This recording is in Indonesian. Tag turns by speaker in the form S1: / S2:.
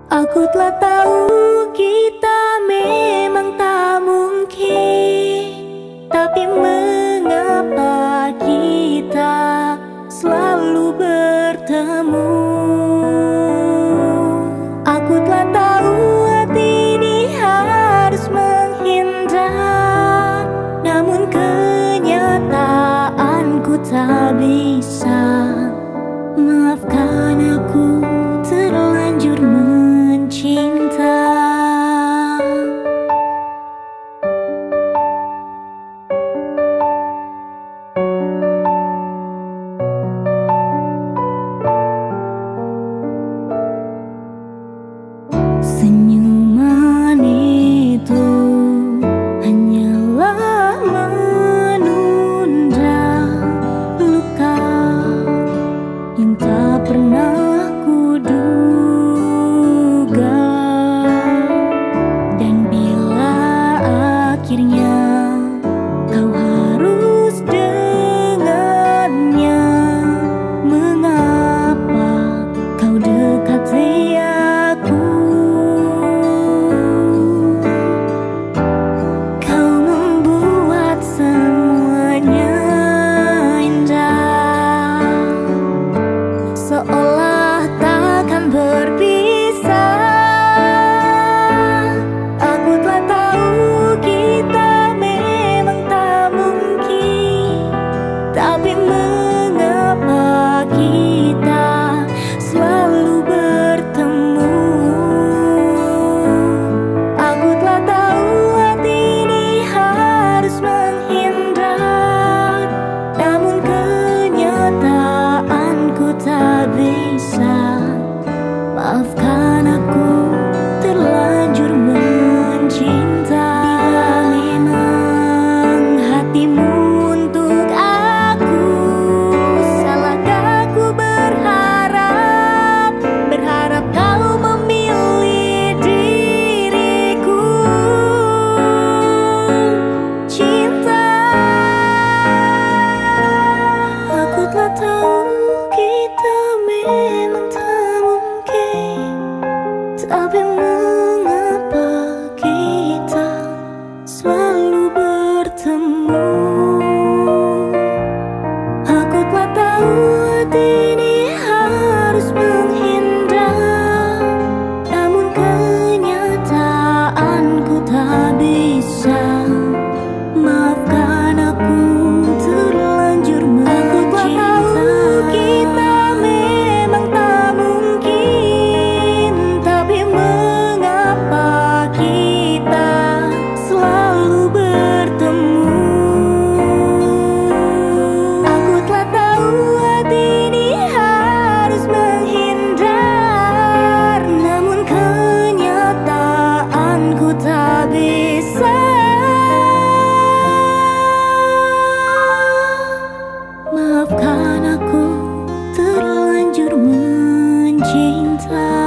S1: Aku telah tahu kita memang tak mungkin, tapi mengapa kita selalu bertemu? Aku telah tahu hati ini harus menghindar, namun kenyataanku tak bisa. Maafkan aku terlanjur mencinta. Senyuman itu hanyalah menunda luka yang tak pernah kuduga. Dan bila akhirnya kau harus dengannya, mengapa kau dekati aku? Kau membuat semuanya indah, seolah takkan berpisah. Aku telah tahu kita memang tak mungkin, tapi mengapa kita selalu bertemu? Aku telah tahu hati ini harus menghindar, namun kenyataanku tak bisa. Maafkan aku terlanjur mencinta. Bila memang hatimu untuk aku, salahkah aku berharap kau memilih diriku? Cinta, aku telah tahu kita memang tak mungkin, tapi mengapa kita selalu bertemu? Aku telah tahu hati ini harus menghindar, namun kenyataanku tak bisa. Maafkan aku terlanjur mencinta. Aku telah tahu kita memang tak mungkin, tapi mengapa kita selalu bertemu? Aku telah tahu hati ini harus menghindar, namun kenyataanku tak bisa. Maafkan aku terlanjur mencinta.